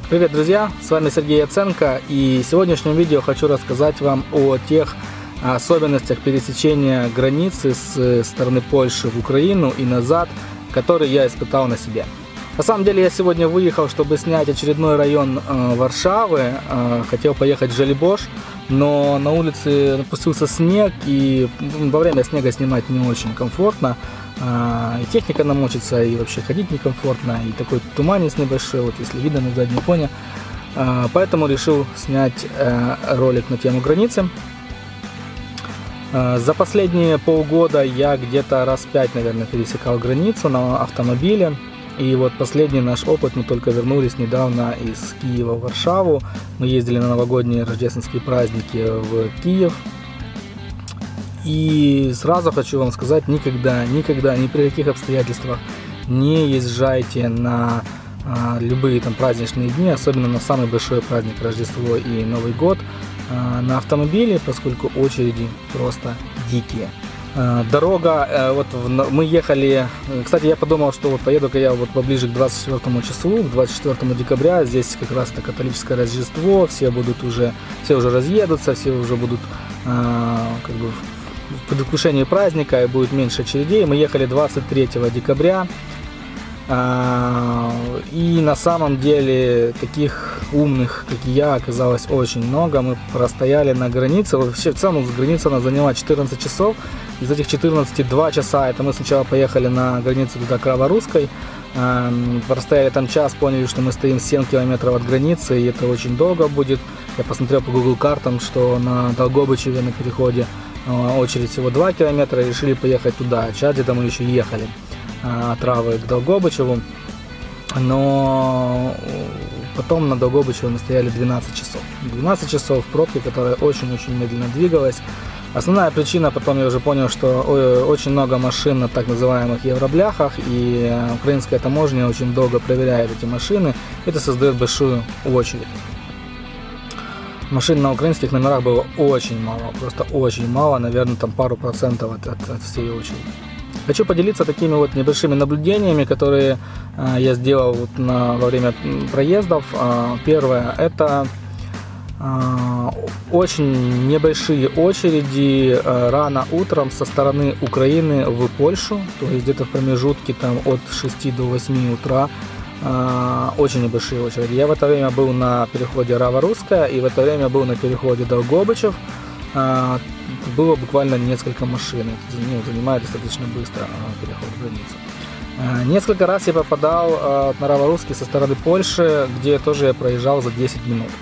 Привет, друзья! С вами Сергей Яценко, и в сегодняшнем видео хочу рассказать вам о тех особенностях пересечения границы с стороны Польши в Украину и назад, которые я испытал на себе. На самом деле я сегодня выехал, чтобы снять очередной район Варшавы, хотел поехать в Żoliborz, но на улице напустился снег, и во время снега снимать не очень комфортно. И техника намочится, и вообще ходить некомфортно, и такой туманец небольшой, вот если видно на заднем фоне. Поэтому решил снять ролик на тему границы. За последние полгода я где-то раз 5, наверное, пересекал границу на автомобиле. И вот последний наш опыт, мы только вернулись недавно из Киева в Варшаву. Мы ездили на новогодние рождественские праздники в Киев. И сразу хочу вам сказать, никогда, ни при каких обстоятельствах не езжайте на любые там праздничные дни, особенно на самый большой праздник Рождество и Новый год, на автомобиле, поскольку очереди просто дикие. Дорога, вот мы ехали, кстати, я подумал, что вот поеду-ка я вот поближе к 24 числу, к 24 декабря, здесь как раз это католическое Рождество, все уже разъедутся, все уже будут как бы в предвкушении праздника, и будет меньше очередей. Мы ехали 23 декабря, и на самом деле таких умных, как и я, оказалось очень много. Мы простояли на границе, вообще в целом граница нас заняла 14 часов, из этих 14 2 часа, это мы сначала поехали на границу туда к Раворусской, простояли там час, поняли, что мы стоим 7 километров от границы, и это очень долго будет. Я посмотрел по Google картам, что на Долгобычеве на переходе очередь всего 2 километра, решили поехать туда. Где-то мы еще ехали от Равы к Долгобычеву, но потом на Долгобычеве мы стояли 12 часов. 12 часов в пробке, которая очень-очень медленно двигалась. Основная причина, потом я уже понял, что очень много машин на так называемых евробляхах, и украинская таможня очень долго проверяет эти машины. Это создает большую очередь. Машин на украинских номерах было очень мало, просто очень мало, наверное, там пару процентов от всей очереди. Хочу поделиться такими вот небольшими наблюдениями, которые я сделал вот во время проездов. Первое, это очень небольшие очереди рано утром со стороны Украины в Польшу, то есть где-то в промежутке там от 6 до 8 утра. Очень небольшие очереди. Я в это время был на переходе Раворусская, и в это время был на переходе Долгобычев. Было буквально несколько машин. Это занимает достаточно быстро переход границы. Несколько раз я попадал на Раворусский со стороны Польши, где тоже я проезжал за 10 минут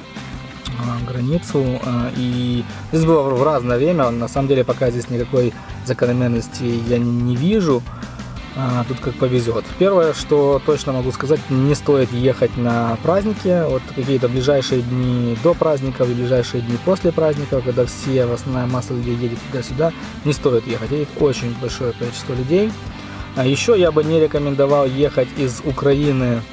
границу. И здесь было в разное время. На самом деле пока здесь никакой закономерности я не вижу. Тут как повезет. Первое, что точно могу сказать, не стоит ехать на праздники, вот какие-то ближайшие дни до праздников и ближайшие дни после праздников, когда основная масса людей едет туда-сюда, не стоит ехать. Едет очень большое количество людей. Еще я бы не рекомендовал ехать из Украины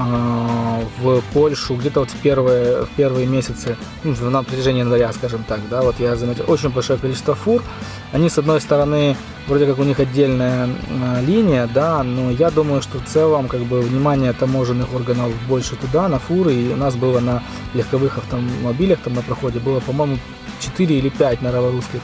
в Польшу где-то вот в первые месяцы, на протяжении января, скажем так, да, вот я заметил очень большое количество фур. Они, с одной стороны, вроде как у них отдельная линия, да, но я думаю, что в целом как бы внимание таможенных органов больше туда, на фуры, и у нас было на легковых автомобилях там на проходе было, по-моему, 4 или 5 на Раворусской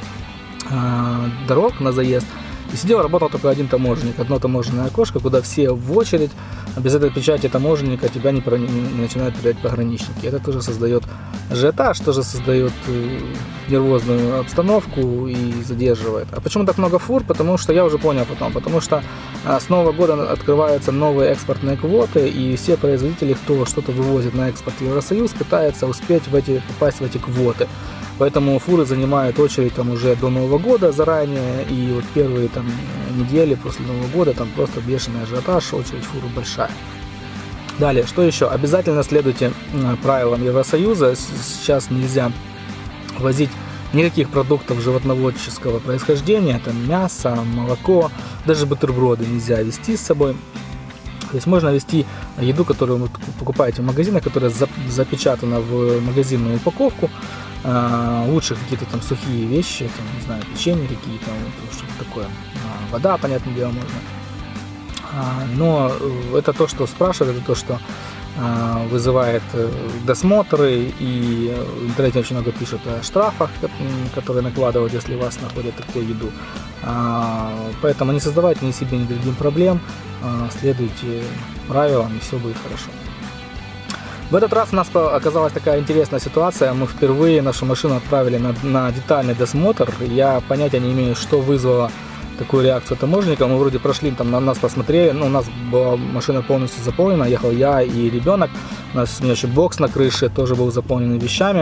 там дорог на заезд. И сидел, работал только один таможенник, одно таможенное окошко, куда все в очередь, без этой печати таможенника тебя не начинают проверять пограничники. Это тоже создает ажиотаж, тоже создает нервозную обстановку и задерживает. А почему так много фур? Потому что я уже понял потом, потому что с Нового года открываются новые экспортные квоты, и все производители, кто что-то вывозит на экспорт в Евросоюз, пытаются успеть попасть в эти квоты. Поэтому фуры занимают очередь там уже до Нового года заранее, и вот первые там недели после Нового года там просто бешеный ажиотаж, очередь фуры большая. Далее, что еще? Обязательно следуйте правилам Евросоюза. Сейчас нельзя возить никаких продуктов животноводческого происхождения, там мясо, молоко, даже бутерброды нельзя везти с собой. То есть можно везти еду, которую вы покупаете в магазинах, которая запечатана в магазинную упаковку. Лучше какие-то там сухие вещи, там, не знаю, печенье какие-то, вот, что-то такое. Вода, понятное дело, можно. Но это то, что спрашивают, это то, что вызывает досмотры, и в интернете очень много пишут о штрафах, которые накладывают, если вас находят такую еду. Поэтому не создавайте ни себе, ни другим проблем, следуйте правилам, и все будет хорошо. В этот раз у нас оказалась такая интересная ситуация. Мы впервые нашу машину отправили на детальный досмотр. Я понятия не имею, что вызвало такую реакцию таможенника. Мы вроде прошли, там на нас посмотрели, но у нас была машина полностью заполнена. Ехал я и ребенок. У нас еще бокс на крыше тоже был заполнен вещами.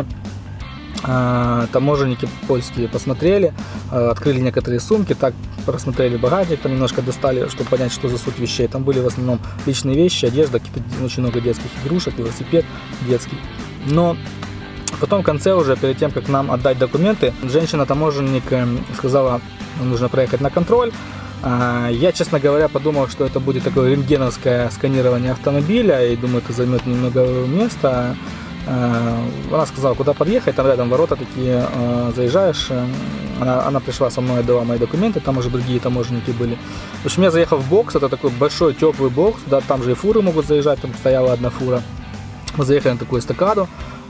Таможенники польские посмотрели, открыли некоторые сумки, так просмотрели багажник, там немножко достали, чтобы понять, что за суть вещей. Там были в основном личные вещи, одежда, очень много детских игрушек, велосипед детский. Но потом в конце уже, перед тем, как нам отдать документы, женщина-таможенник сказала, нам нужно проехать на контроль. Я, честно говоря, подумал, что это будет такое рентгеновское сканирование автомобиля, и думаю, это займет немного места. Она сказала, куда подъехать, там рядом ворота такие, заезжаешь. Она пришла со мной, дала мои документы, там уже другие таможенники были. В общем, я заехал в бокс, это такой большой теплый бокс, да, там же и фуры могут заезжать, там стояла одна фура. Мы заехали на такую эстакаду,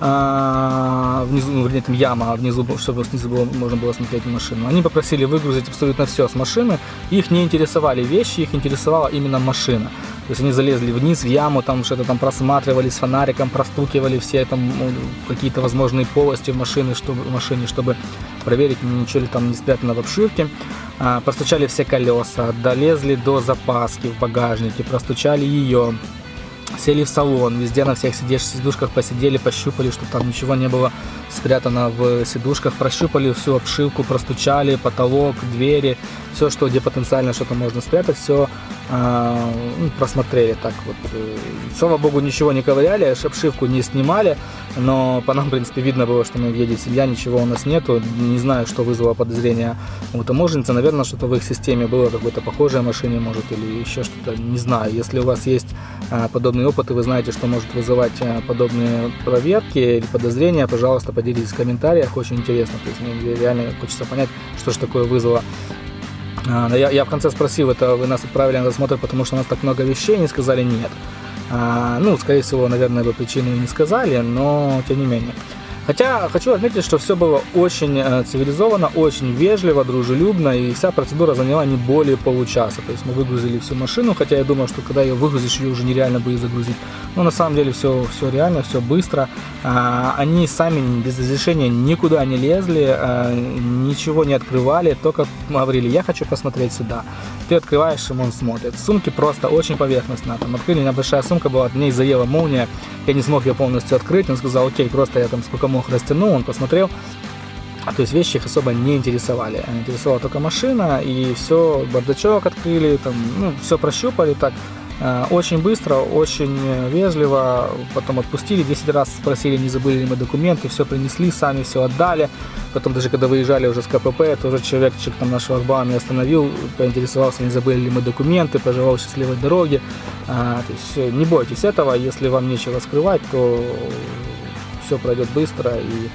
внизу, вернее, там яма, а внизу, чтобы снизу можно было смотреть машину. Они попросили выгрузить абсолютно все с машины, их не интересовали вещи, их интересовала именно машина. То есть они залезли вниз в яму, там что-то там просматривали с фонариком, простукивали все там какие-то возможные полости в машине, чтобы проверить, ничего ли там не спрятано в обшивке. Простучали все колеса, долезли до запаски в багажнике, простучали ее. Сели в салон, везде на всех сидушках посидели, пощупали, чтобы там ничего не было спрятано в сидушках, прощупали всю обшивку, простучали потолок, двери, все, что где потенциально что-то можно спрятать, все просмотрели так вот. Слава богу, ничего не ковыряли, обшивку не снимали, но по нам, в принципе, видно было, что едет семья, ничего у нас нету. Не знаю, что вызвало подозрение у таможенницы, наверное, что-то в их системе было, какой-то похожей машине, может, или еще что-то, не знаю. Если у вас есть подобный опыт, и вы знаете, что может вызывать подобные проверки или подозрения, пожалуйста, поделитесь в комментариях, очень интересно, то есть мне реально хочется понять, что же такое вызвало. Я в конце спросил, это вы нас отправили на досмотр, потому что у нас так много вещей, они сказали нет. Ну, скорее всего, наверное, бы причину и не сказали, но тем не менее. Хотя хочу отметить, что все было очень цивилизованно, очень вежливо, дружелюбно, и вся процедура заняла не более получаса. То есть мы выгрузили всю машину, хотя я думал, что когда ее выгрузишь, ее уже нереально будет загрузить. Но на самом деле все реально, все быстро. Они сами без разрешения никуда не лезли, ничего не открывали, только говорили, я хочу посмотреть сюда. Ты открываешь, и он смотрит. Сумки просто очень поверхностно. Там открыли, у меня большая сумка была, от ней заела молния, я не смог ее полностью открыть. Он сказал, окей, просто я там сколько мог растянул, он посмотрел. То есть вещи их особо не интересовали. Интересовала только машина, и все, бардачок открыли, там, все прощупали так. Очень быстро, очень вежливо, потом отпустили, 10 раз спросили, не забыли ли мы документы, все принесли, сами все отдали. Потом даже когда выезжали уже с КПП, тоже человечек там на шлагбауме меня остановил, поинтересовался, не забыли ли мы документы, пожелал счастливой дороги. То есть не бойтесь этого, если вам нечего скрывать, то все пройдет быстро и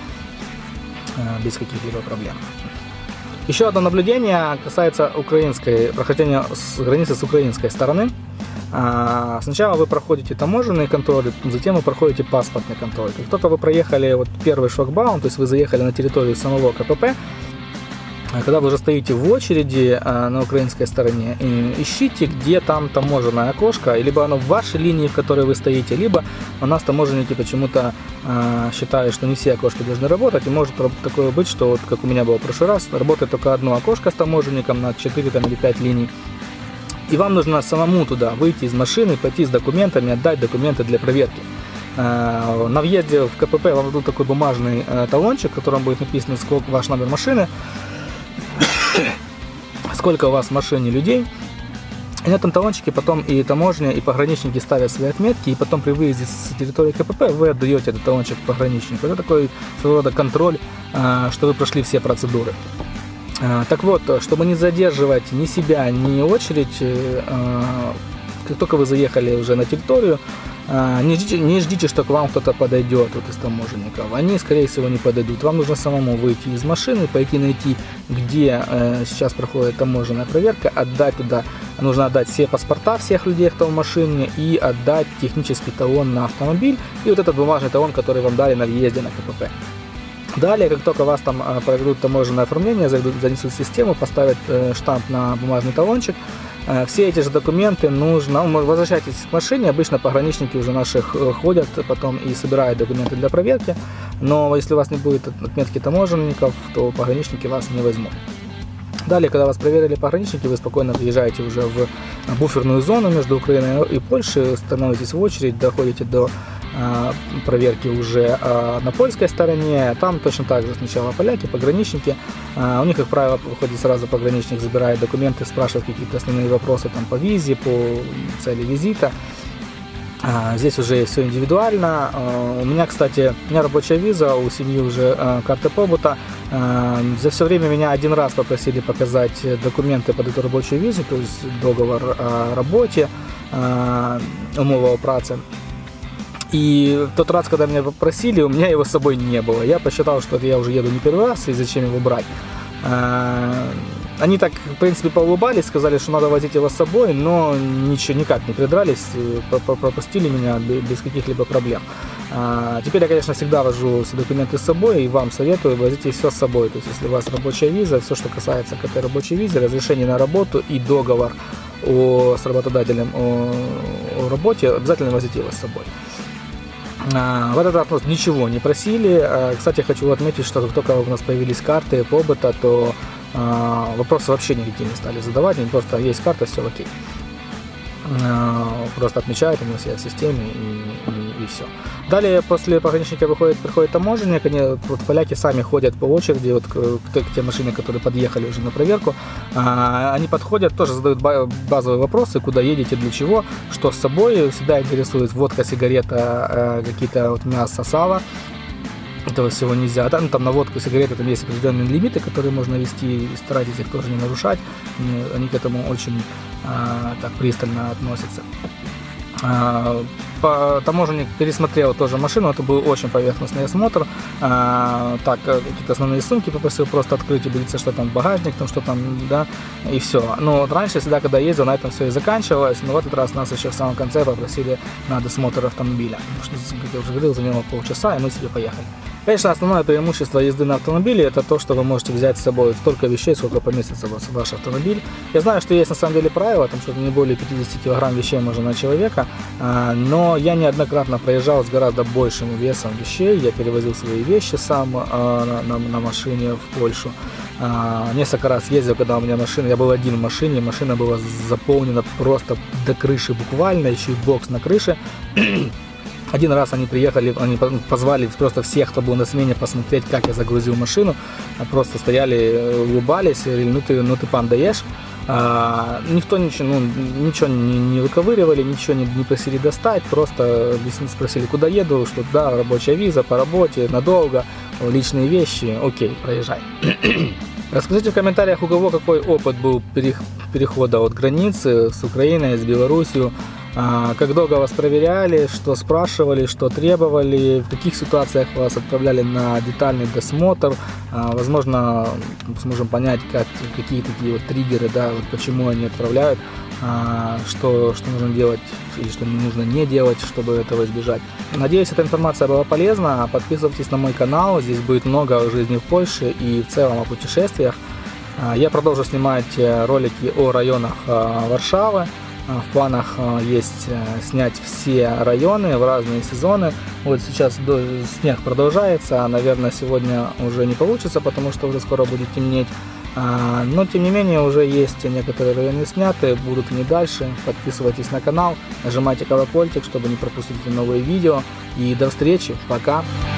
без каких-либо проблем. Еще одно наблюдение касается прохождения границы с украинской стороны. Сначала вы проходите таможенный контроль, затем вы проходите паспортный контроль. Как только вы проехали первый шлагбаум, то есть вы заехали на территорию самого КПП, когда вы уже стоите в очереди на украинской стороне, ищите, где там таможенное окошко, либо оно в вашей линии, в которой вы стоите, либо у нас таможенники почему-то считают, что не все окошки должны работать, и может такое быть, что вот как у меня было в прошлый раз, работает только одно окошко с таможенником на 4 или 5 линий. И вам нужно самому туда выйти из машины, пойти с документами, отдать документы для проверки. На въезде в КПП вам дадут такой бумажный талончик, в котором будет написано, сколько ваш номер машины, сколько у вас в машине людей. И на этом талончике потом и таможня, и пограничники ставят свои отметки, и потом при выезде с территории КПП вы отдаете этот талончик пограничнику. Это такой своего рода контроль, что вы прошли все процедуры. Так вот, чтобы не задерживать ни себя, ни очередь, как только вы заехали уже на территорию, не ждите, что к вам кто-то подойдет из таможенников. Они, скорее всего, не подойдут. Вам нужно самому выйти из машины, пойти найти, где сейчас проходит таможенная проверка, отдать туда нужно отдать все паспорта всех людей, кто в машине, и отдать технический талон на автомобиль, и вот этот бумажный талон, который вам дали на въезде на КПП. Далее, как только вас там проведут таможенное оформление, занесут в систему, поставят штамп на бумажный талончик, все эти же документы нужно, возвращайтесь к машине, обычно пограничники уже наших ходят потом и собирают документы для проверки, но если у вас не будет отметки таможенников, то пограничники вас не возьмут. Далее, когда вас проверили пограничники, вы спокойно въезжаете уже в буферную зону между Украиной и Польшей, становитесь в очередь, доходите до проверки уже на польской стороне. Там точно так же сначала поляки, пограничники. У них, как правило, выходит сразу пограничник, забирает документы, спрашивает какие-то основные вопросы там, по визе, по цели визита. Здесь уже все индивидуально. У меня, кстати, рабочая виза, у семьи уже карта побыта. За все время меня один раз попросили показать документы под эту рабочую визу, то есть договор о работе, умова о праце. И в тот раз, когда меня попросили, у меня его с собой не было. Я посчитал, что я уже еду не первый раз, и зачем его брать. Они так, в принципе, поулыбались, сказали, что надо возить его с собой, но ничего, никак не придрались, пропустили меня без каких-либо проблем. Теперь я, конечно, всегда вожу все документы с собой, и вам советую, возите все с собой. То есть, если у вас рабочая виза, все, что касается к этой рабочей визе, разрешение на работу и договор с работодателем о работе, обязательно возите его с собой. В этот раз нас ничего не просили. Кстати, хочу отметить, что как только у нас появились карты побыта, то вопросы вообще никакие не стали задавать, просто есть карта, все окей. Просто отмечают у нас в системе и все. Далее после пограничника приходит таможенник, вот поляки сами ходят по очереди, вот к те машины, которые подъехали уже на проверку, они подходят, тоже задают базовые вопросы, куда едете, для чего, что с собой, всегда интересует водка, сигарета, какие-то вот мясо, сало. Этого всего нельзя. Там на водку, сигареты, там есть определенные лимиты, которые можно вести, и старайтесь их тоже не нарушать. Они к этому очень так пристально относятся. Таможенник пересмотрел тоже машину, это был очень поверхностный осмотр. Так, какие-то основные сумки попросил просто открыть, убедиться, что там багажник, там что там, да, и все. Но вот раньше, всегда, когда ездил, на этом все и заканчивалось, но в этот раз нас еще в самом конце попросили на досмотр автомобиля. Потому что, как я уже говорил, заняло полчаса, и мы себе поехали. Конечно, основное преимущество езды на автомобиле — это то, что вы можете взять с собой столько вещей, сколько поместится в ваш автомобиль. Я знаю, что есть на самом деле правило, там, что не более 50 килограмм вещей можно на человека, но я неоднократно проезжал с гораздо большим весом вещей. Я перевозил свои вещи сам на машине в Польшу. Несколько раз ездил, когда у меня машина, я был один в машине, машина была заполнена просто до крыши буквально, еще и бокс на крыше. Один раз они приехали, они позвали просто всех, кто был на смене, посмотреть, как я загрузил машину. Просто стояли, улыбались, говорили, ну ты пан даешь. Никто ничего не выковыривали, ничего не просили достать, просто спросили, куда еду, что да, рабочая виза, по работе, надолго, личные вещи, окей, проезжай. Расскажите в комментариях, у кого какой опыт был перехода от границы с Украиной, с Беларусью. Как долго вас проверяли, что спрашивали, что требовали, в каких ситуациях вас отправляли на детальный досмотр. Возможно, сможем понять, какие такие вот триггеры, да, вот почему они отправляют, что нужно делать или что нужно не делать, чтобы этого избежать. Надеюсь, эта информация была полезна. Подписывайтесь на мой канал, здесь будет много о жизни в Польше и в целом о путешествиях. Я продолжу снимать ролики о районах Варшавы. В планах есть снять все районы в разные сезоны. Вот сейчас снег продолжается, наверное, сегодня уже не получится, потому что уже скоро будет темнеть. Но, тем не менее, уже есть некоторые районы сняты, будут и дальше. Подписывайтесь на канал, нажимайте колокольчик, чтобы не пропустить новые видео. И до встречи, пока!